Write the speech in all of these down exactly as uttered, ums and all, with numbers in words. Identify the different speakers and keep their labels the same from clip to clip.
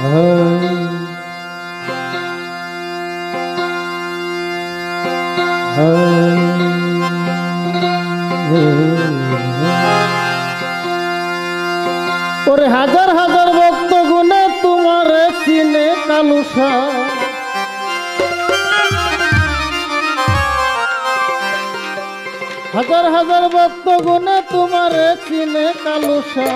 Speaker 1: ওরে হাজার হাজার ভক্ত গুণে তোমার চিনে কালুসা, হাজার হাজার ভক্ত গুণে তোমার চিনে কালুসা।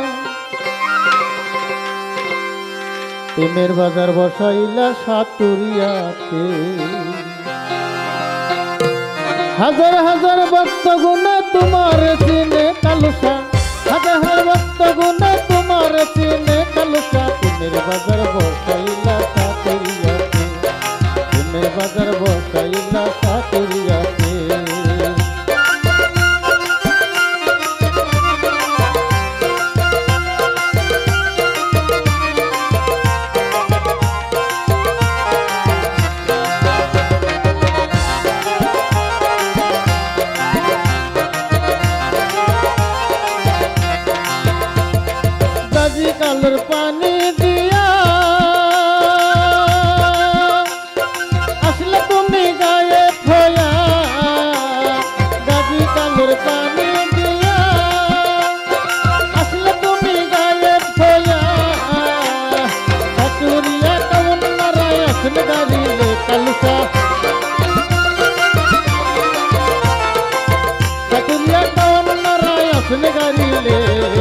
Speaker 1: প্রেমের বাজার বসাইলা সাতুরিয়াতে, হাজার হাজার ভক্ত গুণে তোমার চিনে কালুসা, হাজার হাজার ভক্ত গুণে তোমার চিনে কালুসা। প্রেমের বাজার বসাইলা সাতুরিয়াতে, প্রেমের বাজার বসাইলা সাতুরিয়াতে। কালের পানি দিয়া আসলে তুমি গায়ে ফয়া, গাজি কালের পানি দিয়া আসলে তুমি গায়ে ফয়া। সাতুরিয়া কেমন মারায় আসলে গাড়িলে কালুসা, সাতুরিয়া কেমন মারায় আসলে গাড়িলে।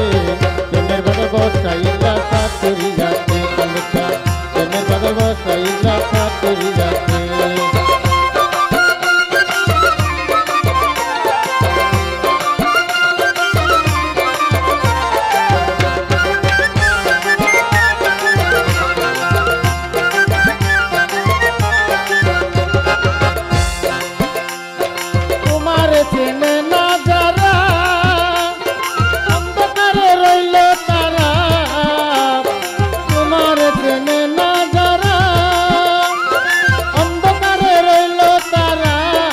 Speaker 1: বসাইলা সাতুরিয়াতে কালুসা, প্রেমের বাজার বসাইলা সাতুরিয়াতে। তোমার চেনে না যারা অন্ধকারে রইল, তোমার চেনে না যারা অন্ধকারে রইল তারা।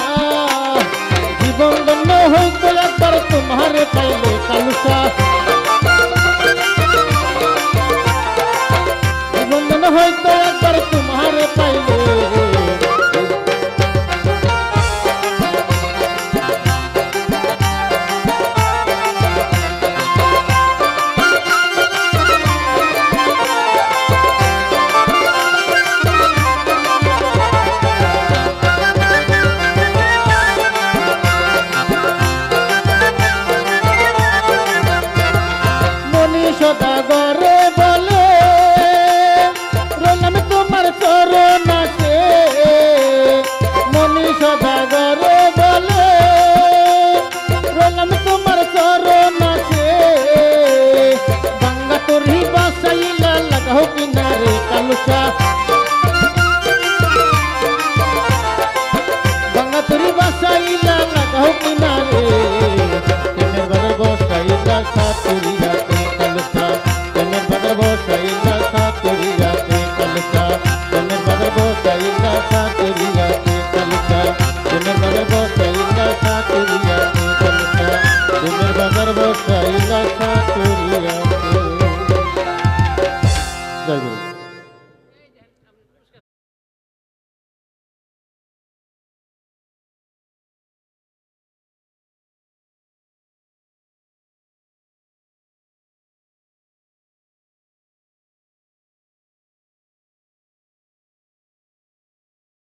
Speaker 1: জীবন ধন্য হইতো একবার তোমারে পাইলে কালুসা, জীবন ধন্য হইতো একবার তোমারে পাইলে। সদাগরে বলে রইলাম তোমার চরণ আছে, মনি সদাগরে বলে রইলাম তোমার চরণ আছে। বাঙ্গা তোরহি বাসাইলা লাগাও কিনারে কালুসা, বাঙ্গা তোরহি বাসাইলা লাগাও কিনারে। প্রেমের বাজার বসাইলা সাতুরিয়াতে কালুসা, প্রেমের বাজার বসাইলা সাতুরিয়াতে কালুসা, প্রেমের বাজার বসাইলা সাতুরিয়াতে কালুসা, প্রেমের বাজার বসাইলা সাতুরিয়াতে কালুসা, প্রেমের বাজার বসাইলা সাতুরিয়াতে। জয় গুরু।